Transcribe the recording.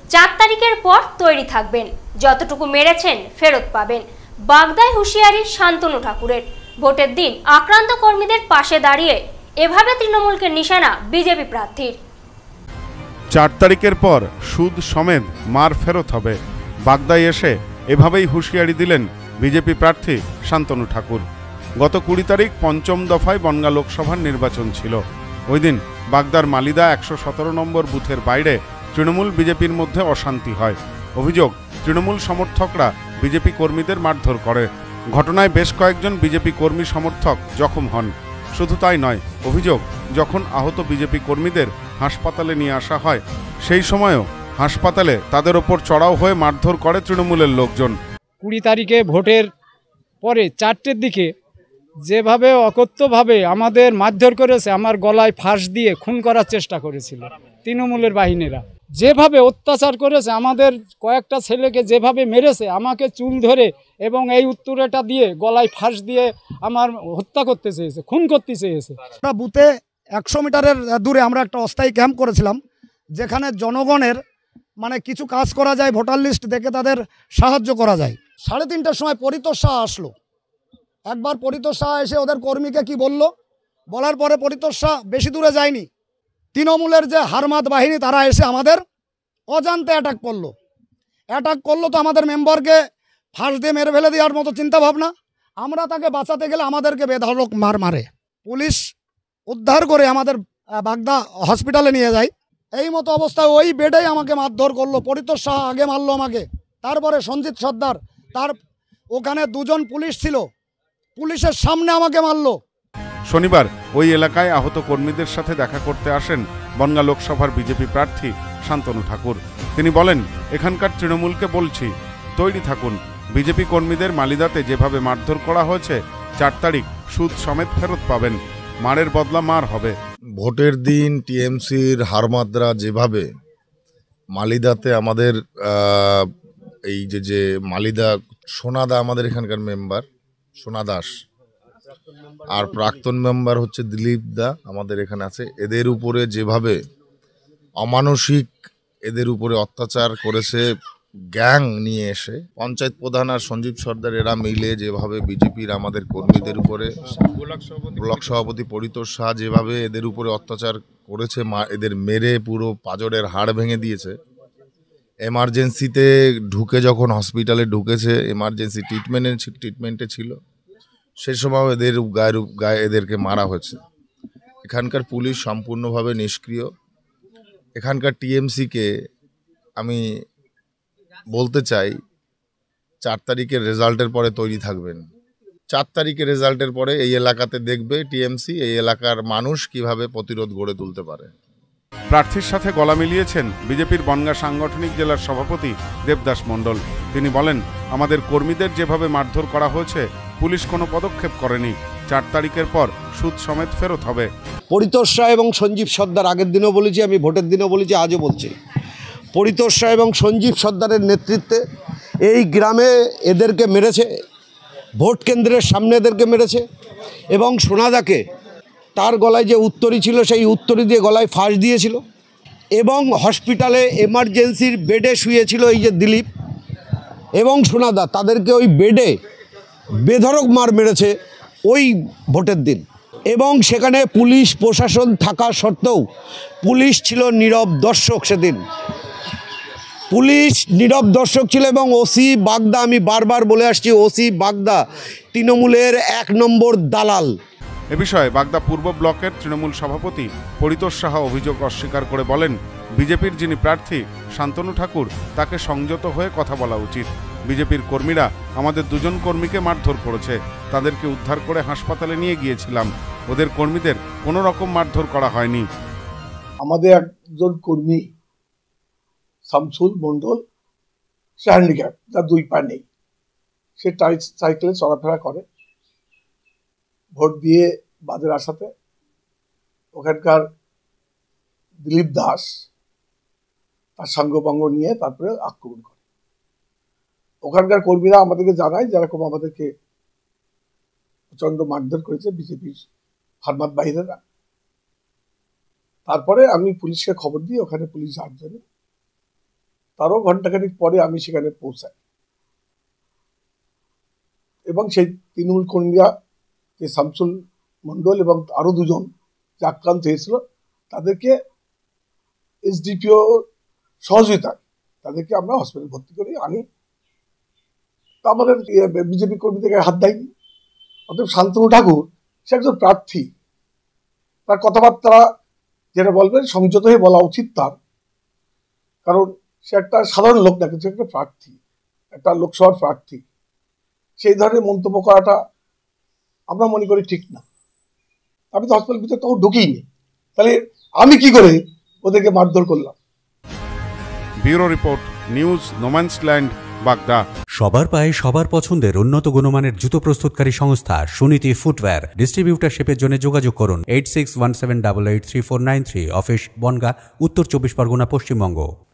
4 তারিখের পর তৈরি থাকবেন, যতটুকু মেরেছেন ফেরত পাবেন। বাগদায় হুঁশিয়ারি শান্তনু ঠাকুরের। ভোটের দিন আক্রান্ত কর্মীদের পাশে দাঁড়িয়ে এভাবে তৃণমূলকে নিশানা বিজেপি প্রার্থীর। 4 তারিখের পর সুদ সমেত মার ফেরত হবে। বাগদায় এসে এভাবেই হুঁশিয়ারি দিলেন বিজেপি প্রার্থী শান্তনু ঠাকুর। গত 20 তারিখ পঞ্চম দফায় বনগাঁ লোকসভার নির্বাচন ছিল। ওই দিন বাগদার মালিদা 117 নম্বর বুথের বাইরে তৃণমূল বিজেপির মধ্যে অশান্তি হয়। অভিযোগ, তৃণমূল সমর্থকরা বিজেপি কর্মীদের মারধর করে। ঘটনায় বেশ কয়েকজন বিজেপি কর্মী সমর্থক জখম হন। শুধু তাই নয়, অভিযোগ, যখন আহত বিজেপি কর্মীদের হাসপাতালে নিয়ে আসা হয় সেই সময়ও হাসপাতালে তাদের ওপর চড়াও হয়ে মারধর করে তৃণমূলের লোকজন। 20 তারিখে ভোটের পরে 4টের দিকে যেভাবে অকথ্যভাবে আমাদের মারধর করেছে, আমার গলায় ফাঁস দিয়ে খুন করার চেষ্টা করেছিল তৃণমূলের বাহিনীরা। যেভাবে অত্যাচার করেছে, আমাদের কয়েকটা ছেলেকে যেভাবে মেরেছে, আমাকে চুল ধরে এবং এই উত্তরেটা দিয়ে গলায় ফাঁস দিয়ে আমার হত্যা করতে চেয়েছে, খুন করতে চেয়েছে। বুথে 100 মিটারের দূরে আমরা একটা অস্থায়ী ক্যাম্প করেছিলাম, যেখানে জনগণের কিছু কাজ করা যায়, ভোটার লিস্ট দেখে তাদের সাহায্য করা যায়। 3:30টার সময় পরিতোষ শাহ আসলো। একবার পরিতোষ শাহ এসে ওদের কর্মীকে কি বলল, বলার পরে পরিতোষ শাহ বেশি দূরে যায়নি, তৃণমূলের যে হারমাত বাহিনী তারা এসে আমাদের অজান্তে অ্যাটাক করলো। তো আমাদের মেম্বারকে ফাঁস দিয়ে মেরে ফেলে দেওয়ার মতো চিন্তা ভাবনা। আমরা তাকে বাঁচাতে গেলে আমাদেরকে বেধড়ক মারে। পুলিশ উদ্ধার করে আমাদের বাগদা হসপিটালে নিয়ে যায়। এই মতো অবস্থায় ওই বেডেই আমাকে মারধর করলো। পরিতোষ শাহ আগে মারলো আমাকে, তারপরে সঞ্জিত সর্দার, তার ওখানে 2 জন পুলিশ ছিল, পুলিশের সামনে আমাকে মারলো। শনিবার ওই এলাকায় আহত কর্মীদের সাথে দেখা করতে আসেন বনগাঁ লোকসভার বিজেপি প্রার্থী শান্তনু ঠাকুর। তিনি বলেন, এখানকার তৃণমূলকে বলছি, তৈরি থাকুন। বিজেপি কর্মীদের মালিদাতে যেভাবে মারধর করা হয়েছে, 4 তারিখ সুদ সমেত ফেরত পাবেন। মারের বদলা মার হবে। ভোটের দিন টিএমসির হারমাদরা যেভাবে মালিদাতে আমাদের এই যে মালিদা সোনাদা, আমাদের এখানকার মেম্বার সোনা দাস, আর প্রাক্তন মেম্বার হচ্ছে দিলীপ দা, আমাদের এখানে আছে, এদের উপরে যেভাবে অমানসিক এদের উপরে অত্যাচার করেছে গ্যাং নিয়ে এসে, পঞ্চায়েত প্রধান আর সঞ্জীব সর্দার এরা মিলে যেভাবে বিজেপির আমাদের কর্মীদের উপরে, ব্লক সভাপতি পরিতোষ শাহ যেভাবে এদের উপরে অত্যাচার করেছে, এদের মেরে পুরো পাঁজরের হাড় ভেঙে দিয়েছে। এমার্জেন্সিতে ঢুকে যখন হসপিটালে ঢুকেছে, এমার্জেন্সি ট্রিটমেন্টে ছিল, সে সময় এদের গায়ে এদেরকে মারা হয়েছে। এখানকার পুলিশ সম্পূর্ণভাবে নিষ্ক্রিয়। এখানকার টিএমসিকে আমি বলতে চাই, 4 তারিখের রেজাল্টের পরে তৈরি থাকবেন। 4 তারিখের রেজাল্টের পরে এই এলাকাতে দেখবে টিএমসি এই এলাকার মানুষ কিভাবে প্রতিরোধ গড়ে তুলতে পারে। প্রার্থীর সাথে গলা মিলিয়েছেন বিজেপির বনগাঁ সাংগঠনিক জেলার সভাপতি দেবদাস মণ্ডল। তিনি বলেন, আমাদের কর্মীদের যেভাবে মারধর করা হয়েছে, পুলিশ কোনো পদক্ষেপ করেনি। 4 তারিখের পর সুদ সমেত ফেরত হবে। পরিতোষ শাহ এবং সঞ্জীব সর্দার, আগের দিনও বলেছি, আমি ভোটের দিনও বলেছি, আজও বলছি, পরিতোষ শাহ এবং সঞ্জীব সর্দারের নেতৃত্বে এই গ্রামে এদেরকে মেরেছে, ভোট কেন্দ্রের সামনে এদেরকে মেরেছে, এবং সোনাদাকে তার গলায় যে উত্তরী ছিল সেই উত্তরী দিয়ে গলায় ফাঁস দিয়েছিল, এবং হসপিটালে এমার্জেন্সির বেডে শুয়েছিল এই যে দিলীপ এবং সোনাদা, তাদেরকে ওই বেডে বেধড়ক মার মেরেছে ওই ভোটের দিন। এবং সেখানে পুলিশ প্রশাসন থাকা সত্ত্বেও পুলিশ ছিল নীরব দর্শক। সেদিন পুলিশ নীরব দর্শক ছিল। এবং ওসি বাগদা, আমি বারবার বলে আসছি, ওসি বাগদা তৃণমূলের 1 নম্বর দালাল। এ বিষয়ে বাগদা পূর্ব ব্লকের তৃণমূল সভাপতি পরিতোষ শাহ অভিযোগ অস্বীকার করে বলেন, বিজেপির যিনি প্রার্থী শান্তনু ঠাকুর, তাকে সংযত হয়ে কথা বলা উচিত। বিজেপির কর্মীরা আমাদের 2 জন কর্মীকে মারধর করেছে, তাদেরকে উদ্ধার করে হাসপাতালে নিয়ে গিয়েছিলাম। ওদের কর্মীদের কোনো রকম মারধর করা হয়নি। আমাদের একজন কর্মী শামসুল মণ্ডল, সে হ্যান্ডিক্যাপ, তার 2 পা নেই, সে সাইকেলে চলাফেরা করে। ভোট দিয়ে বাদের আসাতে ওখানকার দিলীপ দাস তার সঙ্গভঙ্গ নিয়ে তারপরে আক্রমণ করে। ওখানকার কর্মীরা আমাদেরকে জানায় যেরকম আমাদেরকে প্রচন্ড মারধর করেছে বিজেপির হারমাত বাহিনীরা। তারপরে আমি পুলিশকে খবর দিই, ওখানে পুলিশ যাওয়ার জন্য। তারও ঘন্টাখানিক পরে আমি সেখানে পৌঁছাই এবং সেই তৃণমূল কর্মীরা যে শামসুল মণ্ডল এবং আরো দুজন যে আক্রান্ত হয়েছিল তাদেরকে এসডিপিও সহযোগিতায় তাদেরকে আমরা হসপিটাল ভর্তি করে আনি। তা আমাদের বিজেপি কর্মীদের হাত দেয়নি। অতএব শান্তনু ঠাকুর সে একজন প্রার্থী, তার কথাবার্তা যেটা বলবেন সংযত হয়ে বলা উচিত তার, কারণ সে একটা সাধারণ লোক না, কিন্তু একটা প্রার্থী, একটা লোকসভার প্রার্থী। সেই ধরনের মন্তব্য করাটা আমরা মনে করি ঠিক না। আমি তো হসপিটাল ভিতরে তখন ঢুকিনি, তাহলে আমি কি করে ওদেরকে মারধর করলাম? ব্যুরো রিপোর্ট, নিউজ নোম্যান্সল্যান্ড, বাগদা। সবার পায়ে সবার পছন্দের উন্নত গুণমানের জুতো প্রস্তুতকারী সংস্থা সুনীতি ফুটওয়্যার। ডিস্ট্রিবিউটারশিপের জন্য যোগাযোগ করুন 8617883493, অফিস বনগাঁ, উত্তর 24 পরগনা, পশ্চিমবঙ্গ।